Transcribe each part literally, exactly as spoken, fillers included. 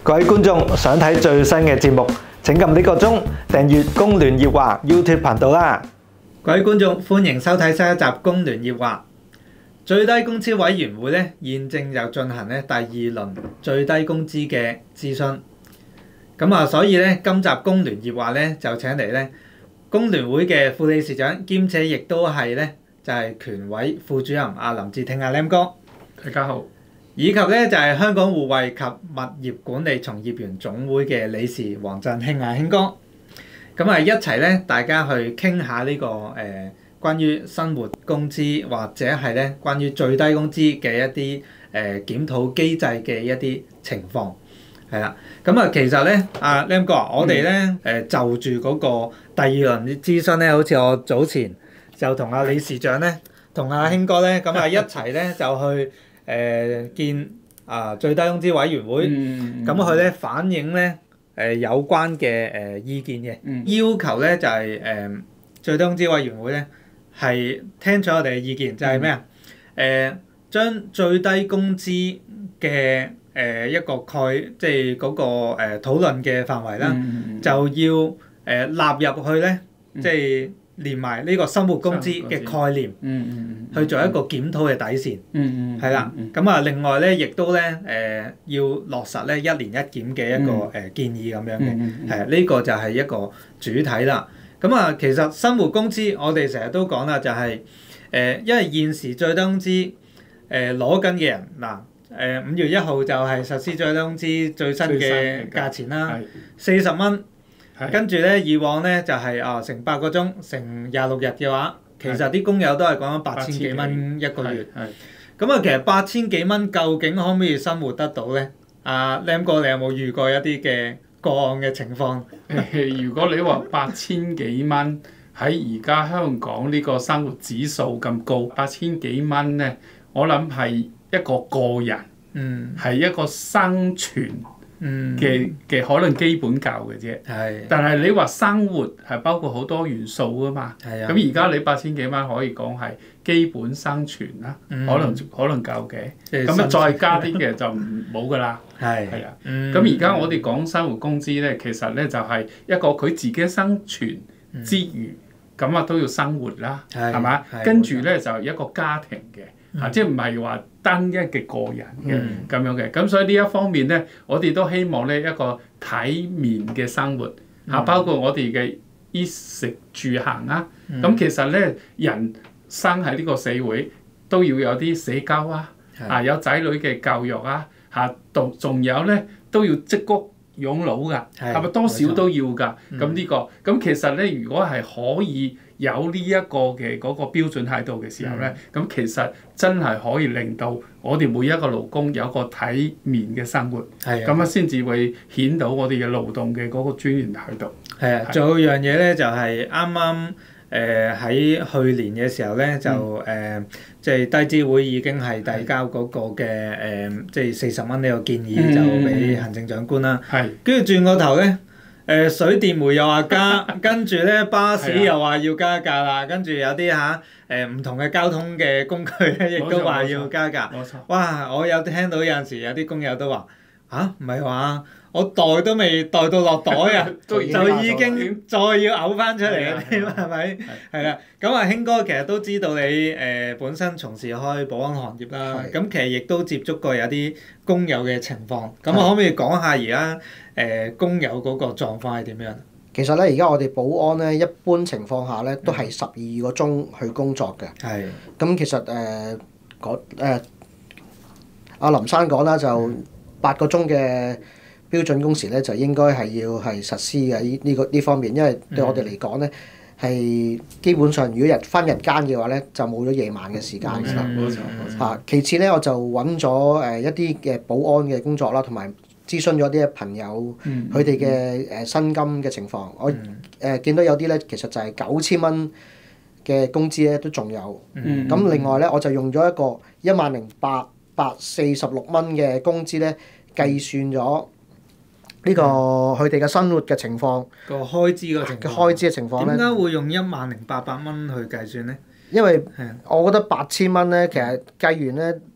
各位觀眾想睇最新嘅節目，請撳呢個鐘訂閱工聯業話 YouTube 頻道啦。各位觀眾歡迎收睇新一集工聯業話。最低工資委員會咧現正就進行咧第二輪最低工資嘅諮詢。咁啊，所以咧今集工聯業話咧就請嚟咧工聯會嘅副理事長，兼且亦都係咧就係權委副主任阿林志挺阿 Lam 哥。 大家好。 以及咧就係香港互惠及物業管理從業員總會嘅理事黃振興啊，興哥，咁啊一齊咧大家去傾下呢個誒關於生活工資或者係咧關於最低工資嘅一啲誒檢討機制嘅一啲情況，係啦。咁啊其實咧阿 Lam 哥，我哋咧誒就住嗰個第二輪諮詢咧，好似我早前就同阿理事長咧同阿興哥咧咁啊一齊咧就去。誒、呃、見啊、呃、最低工資委員會，咁佢咧反映咧誒、呃、有關嘅誒、呃、意見嘅，嗯、要求咧就係、是、誒、呃、最低工資委員會咧係聽取我哋嘅意見，就係咩啊？誒將最低工資嘅誒、呃、一個概，即係嗰個誒、呃、討論嘅範圍啦，嗯、就要誒、呃、納入去咧，即係。嗯連埋呢個生活工資嘅概念，嗯嗯、去做一個檢討嘅底線，係啦、嗯。咁、嗯、啊，另外咧，亦都咧誒、呃、要落實咧一年一檢嘅一個誒、呃、建議咁樣嘅，係呢、嗯嗯嗯這個就係一個主體啦。咁啊，其實生活工資我哋成日都講啦，就係、是、誒、呃，因為現時最低工資誒攞緊嘅人嗱誒五月一號就係實施最低工資最新嘅價錢啦，四十蚊。跟住咧，以往咧就係、是、啊，成八個鐘，成廿六日嘅話，其實啲工友都係講緊八千幾蚊一個月。咁啊，其實八千幾蚊究竟可唔可以生活得到咧？阿、啊、Lam 哥，你有冇遇過一啲嘅個案嘅情況？ 如果你話八千幾蚊喺而家香港呢個生活指數咁高，八千幾蚊咧，我諗係一個個人，嗯，係一個生存。嘅嘅、嗯、可能基本教嘅啫，的但係你話生活係包括好多元素啊嘛，咁而家你八千幾蚊可以講係基本生存啦，嗯、可能可能夠嘅，咁啊再加啲嘅就冇㗎啦，係係啊，咁而家我哋講生活工資咧，其實咧就係一個佢自己生存之餘，咁啊、嗯、都要生活啦，係嘛的，跟住咧就一個家庭嘅。啊！即係唔係話單一嘅個人嘅咁、嗯、樣嘅，咁所以呢一方面咧，我哋都希望咧一個體面嘅生活嚇，嗯、包括我哋嘅衣食住行啊。咁、嗯、其實咧，人生喺呢個社會都要有啲社交啊，的啊有仔女嘅教育啊，嚇，仲仲有咧都要積谷養老㗎，係咪的多少都要㗎？咁呢、嗯呢個咁其實咧，如果係可以。有呢一個嘅嗰個標準喺度嘅時候咧，咁、嗯、其實真係可以令到我哋每一個勞工有個體面嘅生活，咁啊先至會顯到我哋嘅勞動嘅嗰個尊嚴喺度。係啊，仲有樣嘢咧，就係啱啱誒喺去年嘅時候咧，就誒即係低資會已經係遞交嗰個嘅誒即係四十蚊呢個建議、嗯、就俾行政長官啦。係、嗯，跟住轉個頭咧。誒水電煤又話加，跟住咧巴士又話要加價啦，跟住有啲嚇誒唔同嘅交通嘅工具咧，亦都話要加價。冇錯。哇！我有聽到有陣時有啲工友都話嚇，唔係話我袋都未袋到落袋啊，就已經再要嘔翻出嚟嘅添，係咪？係啦。咁啊，興哥其實都知道你誒、呃、本身從事開保安行業啦，咁其實亦都接觸過有啲工友嘅情況。咁我可唔可以講下而家？誒、呃、工友嗰個狀況係點樣？ 其實咧，而家我哋保安咧，一般情況下咧，都係十二個鐘去工作嘅。係、嗯。咁其實誒講誒阿林生講啦，就八個鐘嘅標準工時咧，就應該係要係實施嘅呢呢個呢方面，因為對我哋嚟講咧，係、嗯、基本上如果日翻日間嘅話咧，就冇咗夜晚嘅時間㗎啦。冇錯冇錯。其次咧，我就揾咗誒一啲嘅保安嘅工作啦，同埋。諮詢咗啲朋友，佢哋嘅誒薪金嘅情況，我誒、呃、見到有啲咧，其實就係九千蚊嘅工資咧都仲有。咁、嗯、另外咧，我就用咗一個一萬零八百四十六蚊嘅工資咧，計算咗呢個佢哋嘅生活嘅情況。 個開支個情嘅開支嘅情況咧， 點解會用一萬零八百蚊去計算咧？ 因為我覺得八千蚊咧，其實計完咧都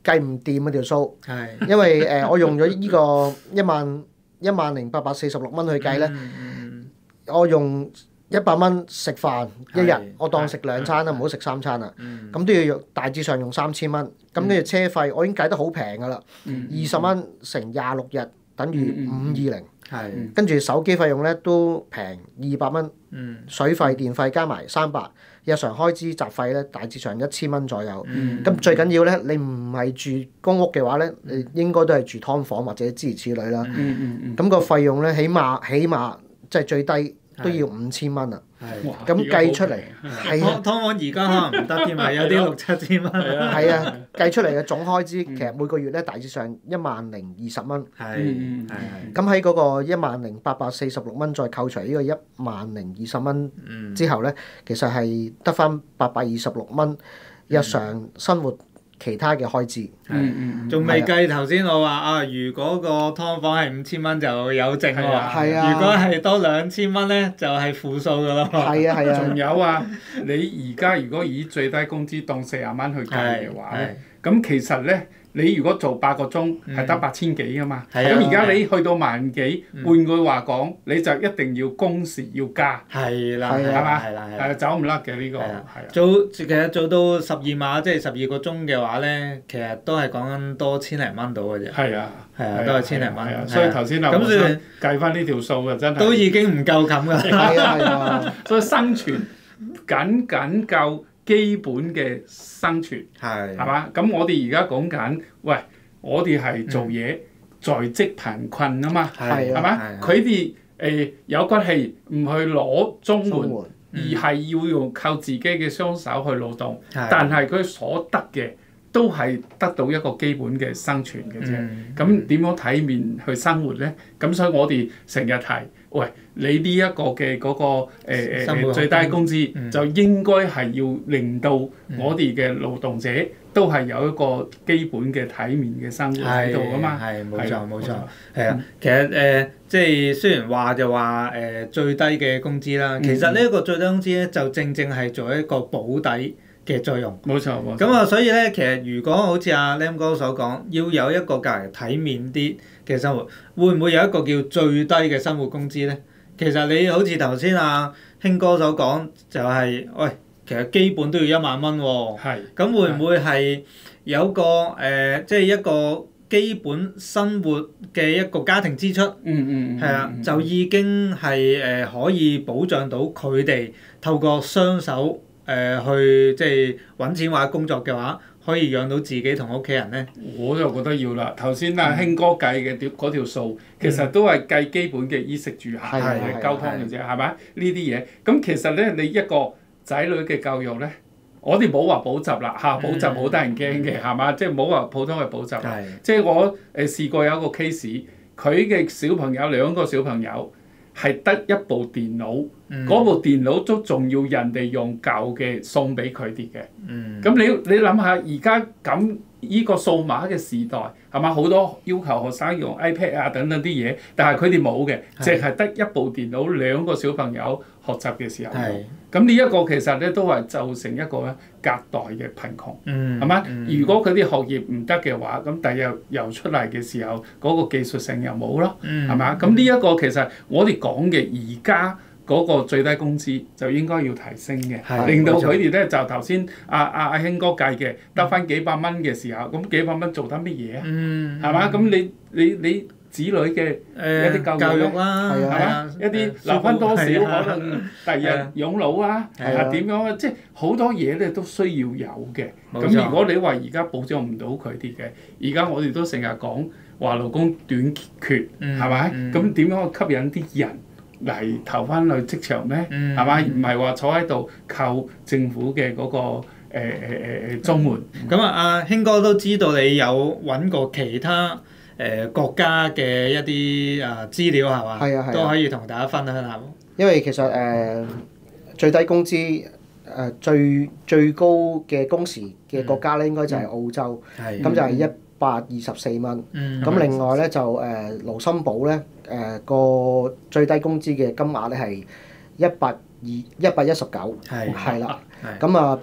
計唔掂嗰條數， 係因為誒、呃、我用咗呢個一萬一萬零八百四十六蚊去計咧， 嗯嗯我用一百蚊食飯一日係， 我當食兩餐啦，唔好食三餐啦。 嗯咁都要用大致上用三千蚊，咁跟住車費我已經計得好平㗎啦，二十蚊乘廿六日等於五二零， 係跟住手機費用咧都平二百蚊， 嗯水費電費加埋三百，日常開支雜費咧大致上一千蚊左右。 嗯咁最緊要咧，你唔係住公屋嘅話咧，你應該都係住劏房或者諸如此類啦。 嗯嗯嗯， 咁個費用咧，起碼起碼即係最低都要五千蚊啊！ 係。 哇咁計出嚟而家好平係啊劏劏房而家可能唔得添啊，有啲六七千蚊。 係啊係啊，計出嚟嘅總開支其實每個月咧大致上一萬零二十蚊。 係嗯嗯係咁喺嗰個一萬零八百四十六蚊再扣除呢個一萬零二十蚊嗯之後咧，其實係得翻八百二十六蚊日常生活其他嘅開支。 嗯嗯嗯， 仲未計頭先我話啊，如果個劏房係五千蚊就有剩喎， 係啊係啊如果係多兩千蚊咧就係負數噶咯。 係啊係仲啊， 有啊，你而家如果以最低工資當四十蚊去計嘅話咧，咁其實咧。你如果做八個鐘係得八千幾噶嘛， 係啊咁而家你去到萬幾，換句話講，你就一定要工時要加， 係啦， 係係嘛？ 係啦，係啦。 係走唔甩嘅呢個，係係啊啊。 做其實做到十二碼，即係十二個鐘嘅話咧，其實都係講緊多千零蚊到嘅啫。 係啊， 係啊，都係千零蚊。 係啊，所以頭先啊， 咁所以我想計翻呢條數啊，真係都已經唔夠冚㗎。 係啊係啊， 所以生存僅僅夠基本嘅生存， 係係嘛？咁我哋而家講緊，喂，我哋係做嘢在職貧困啊嘛， 係係嘛？佢哋誒有骨氣，唔去攞綜援， 綜援而係要用靠自己嘅雙手去勞動， 係但係佢所得嘅都係得到一個基本嘅生存嘅啫。 嗯咁點樣體面去生活咧？咁所以我哋成日提，喂，你呢一個嘅嗰、個誒誒、 生活最低工資、 嗯就應該係要令到我哋嘅勞動者都係有一個基本嘅體面嘅生活喺度噶嘛。 係冇係啦錯冇錯，係啊。其實誒、呃，即係雖然話就話誒、呃、最低嘅工資啦，其實呢一個最低工資咧就正正係做一個保底嘅作用。 冇錯冇錯。 咁啊，所以咧，其實如果好似阿 Lam 哥所講，要有一個較為體面啲嘅生活，會唔會有一個叫最低嘅生活工資咧？其實你好似頭先阿興哥所講，就係、喂，其實基本都要一萬蚊喎。 係。 咁會唔會係有個誒、呃，即係一個基本生活嘅一個家庭支出？ 嗯嗯嗯。 係啊，就已經係誒、呃、可以保障到佢哋透過雙手誒、呃、去即係揾錢或者工作嘅話，可以養到自己同屋企人咧。 我就覺得要啦。頭先阿興哥計嘅條嗰條數，其實都係計基本嘅衣食住行係嘅交通嘅啫，係咪？呢啲嘢咁其實咧，你一個仔女嘅教育咧，我哋冇話補習啦嚇，補習好得人驚嘅係嘛？即係冇話普通嘅補習啦。即係我誒試過有一個 case，佢嘅小朋友兩個小朋友係得一部電腦，嗰部電腦都仲要人哋用舊嘅送俾佢哋嘅。咁你你諗下，而家咁依個數碼嘅時代係嘛？好多要求學生用 iPad 啊等等啲嘢，但係佢哋冇嘅，淨係得一部電腦，兩個小朋友學習嘅時候。咁呢一個其實咧都係造成一個咧隔代嘅貧窮，係嘛？如果佢啲學業唔得嘅話，咁第日又出嚟嘅時候，嗰個技術性又冇咯，係嘛？咁呢一個其實我哋講嘅而家嗰個最低工資就應該要提升嘅，令到佢哋咧就頭先阿阿阿興哥計嘅得翻幾百蚊嘅時候，咁幾百蚊做得乜嘢啊？係嘛？咁你你你子女嘅一啲教育啦， 係嘛？一啲留翻多少可能第日養老啊，係點樣啊？即係好多嘢咧都需要有嘅。咁如果你話而家保障唔到佢哋嘅，而家我哋都成日講話勞工短缺，係咪？咁點樣去吸引啲人嚟投翻去職場咧？係嘛？唔係話坐喺度靠政府嘅嗰個誒誒誒誒綜援。 咁啊，阿興哥都知道你有揾過其他誒國家嘅一啲啊資料係嘛？ 係啊係啊， 都可以同大家分享下。 因為其實誒最低工資誒最最高嘅工時嘅國家咧，應該就係澳洲，咁就係一百二十四蚊。咁另外咧就誒盧森堡咧誒個最低工資嘅金額咧係一百二一百一十九，係啦。咁啊，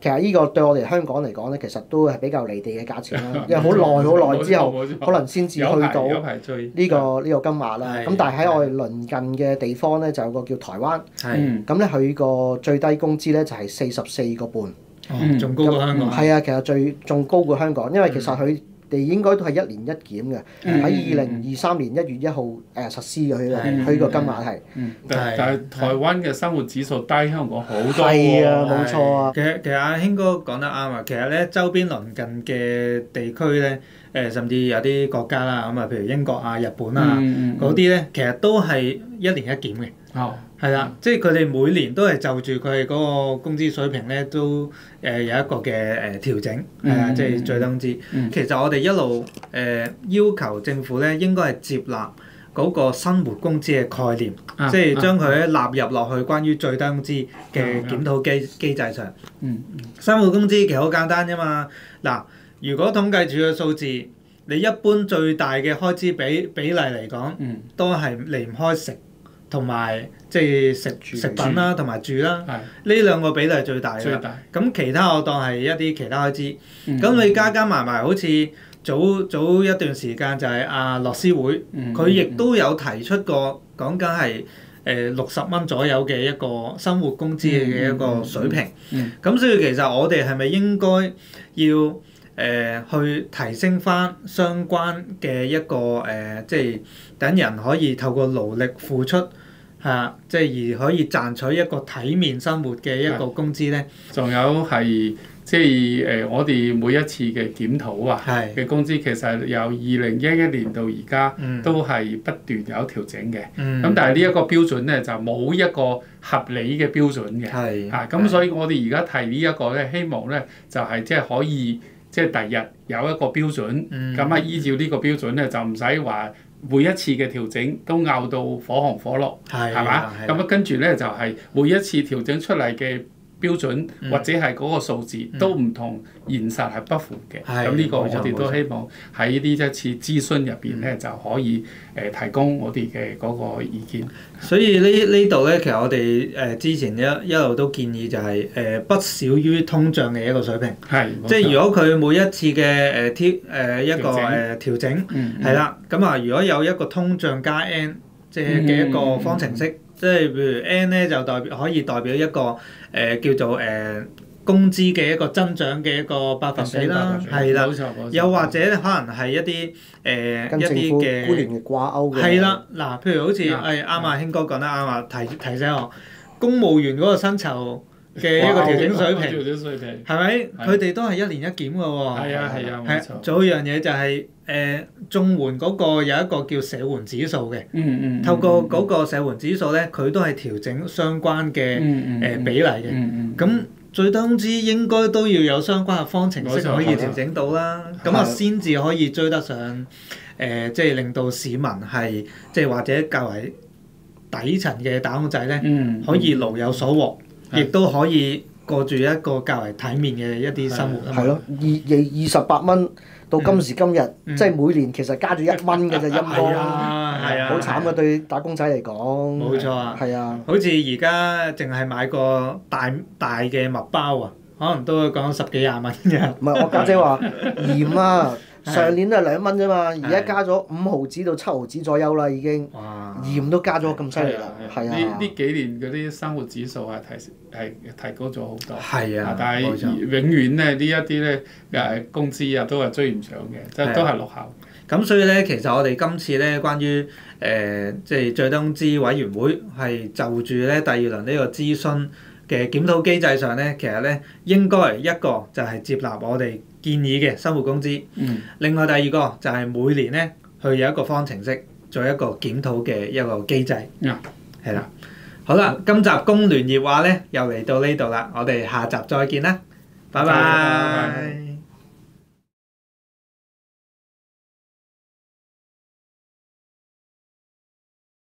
其實呢個對我哋香港嚟講咧，其實都係比較離地嘅價錢啦，因為好耐好耐之後，可能先至去到呢、這個呢、這個金額啦。咁但係喺我哋鄰近嘅地方咧，就有個叫台灣，咁咧佢個最低工資咧就係四十四個半， 仲、哦、高過香港。 係啊，其實最仲高過香港，因為其實佢哋應該都係一年一檢嘅，喺二零二三年一月一號誒實施嘅佢個佢個金額係。 但係台灣嘅生活指數低香港好多喎。 係啊，冇錯啊。 其實其實阿興哥講得啱啊，其實咧周邊鄰近嘅地區咧，誒甚至有啲國家啦，咁啊譬如英國啊、日本啊嗰啲咧，其實都係一年一檢嘅。 哦。 係啦，即係佢哋每年都係就住佢哋嗰個工資水平咧，都誒有一個嘅誒調整，係啊，即係最低工資。其實我哋一路誒要求政府咧，應該係接納嗰個生活工資嘅概念，即係將佢咧納入落去關於最低工資嘅檢討機機制上。生活工資其實好簡單啫嘛。嗱，如果統計處嘅數字，你一般最大嘅開支比比例嚟講，都係離唔開食。同埋即係食食品啦，同埋住啦，呢兩個比例係最大嘅。咁其他我當係一啲其他開支。咁、嗯、你加加埋埋，好似早早一段時間就係阿樂施會，佢亦、嗯、都有提出過講緊係誒六十蚊左右嘅一個生活工資嘅一個水平。咁、嗯嗯嗯、所以其實我哋係咪應該要誒、呃、去提升翻相關嘅一個誒、呃，即係等人可以透過勞力付出。係啊，即係而可以賺取一個體面生活嘅一個工資咧。 仲有係即係誒，我哋每一次嘅檢討啊嘅工資，其實由二零一一年到而家都係不斷有調整嘅。咁、嗯、但係呢一個標準咧，就冇一個合理嘅標準嘅。係啊，咁所以我哋而家提呢一個咧，希望咧就係即係可以即係第日有一個標準。咁啊、嗯，依照呢個標準咧，就唔使話。每一次嘅調整都拗到火紅火綠，係嘛？咁啊跟住咧就係、是、每一次調整出嚟嘅標準、嗯、或者係嗰個數字、嗯、都唔同現實係不符嘅。咁呢、嗯、個我哋都希望喺呢一次諮詢入邊咧就可以誒提供我哋嘅嗰個意見。 所以呢呢度咧，其實我哋誒之前一一路都建議就係、是、誒、呃、不少於通脹嘅一個水平。係，即係如果佢每一次嘅誒調誒一個誒調整，係啦，咁啊如果有一個通脹加 N 即係嘅一個方程式，即係、嗯、譬如 N 咧就代表可以代表一個誒、呃、叫做誒。呃工資嘅一個增長嘅一個百分比啦，係啦，又或者可能係一啲誒、呃、一啲嘅官員嘅掛鈎嘅， 係啦，嗱，譬如好似誒啱啊，興哥講得啱啊，提提醒我，公務員嗰個薪酬嘅一個調整水平，係咪？佢哋都係一年一檢嘅喎。係啊係啊，冇錯。仲有一樣嘢就係誒綜援嗰個有一個叫社援指數嘅，嗯嗯，透過嗰個社援指數咧，佢都係調整相關嘅誒比例嘅，咁。最低工資應該都要有相關嘅方程式可以調整到啦，咁啊先至可以追得上誒、呃，即係令到市民係即係或者較為底層嘅打工仔咧，嗯、可以勞有所獲，亦都、嗯、可以過住一個較為體面嘅一啲生活。 係咯，二二二十八蚊到今時今日，嗯、即係每年其實加咗一蚊嘅啫，陰公。係啊，好慘嘅對打工仔嚟講。 冇錯啊。係啊。 好似而家淨係買個大大嘅麥包啊，可能都會講十幾廿蚊嘅。 唔係，我家姐話鹽啊，上年都係兩蚊啫嘛，而家加咗五毫子到七毫子左右啦，已經。哇！鹽都加咗咁犀利啦，係啊。 呢呢幾年嗰啲生活指數係提係提高咗好多。 係啊。 但係永遠咧呢一啲咧誒工資啊都係追唔上嘅，即係都係落後。 咁所以咧，其實我哋今次咧，關於誒、呃、即係最低工資委員會係就住咧第二輪呢個諮詢嘅檢討機制上咧，其實咧應該一個就係接納我哋建議嘅生活工資，嗯、另外第二個就係每年咧去有一個方程式做一個檢討嘅一個機制，係啦、嗯。好啦，今集工聯業話咧又嚟到呢度啦，我哋下集再見啦，拜拜。拜拜。